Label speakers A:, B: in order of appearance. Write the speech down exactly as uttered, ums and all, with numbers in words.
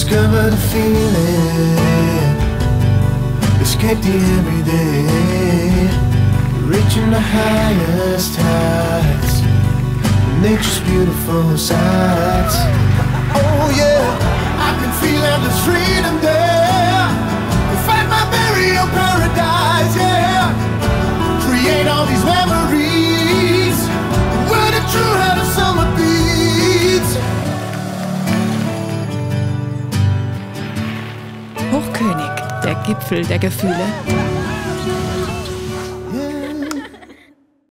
A: Discover the feeling, escape the everyday, reaching the highest heights, nature's beautiful sights. Oh yeah, I can feel endless freedom there. Find my very own paradise, yeah. Create all these memories where the true heart of summer beats.
B: Hochkönig, der Gipfel der Gefühle.